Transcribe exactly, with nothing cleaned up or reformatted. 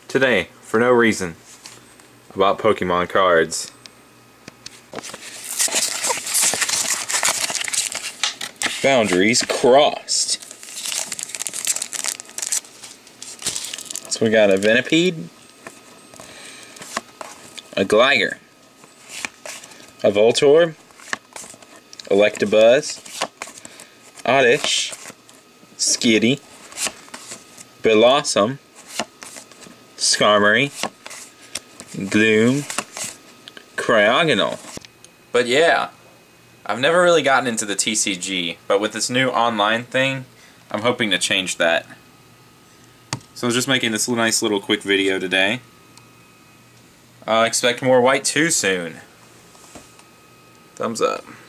Today, for no reason, about Pokemon cards. Boundaries crossed. So we got a Venipede, a Gligar, a Voltorb, Electabuzz, Oddish, Skitty, Bellossom, Skarmory, Gloom, Cryogonal. But yeah, I've never really gotten into the T C G, but with this new online thing, I'm hoping to change that. So I was just making this nice little quick video today. Uh, expect more White two soon. Thumbs up.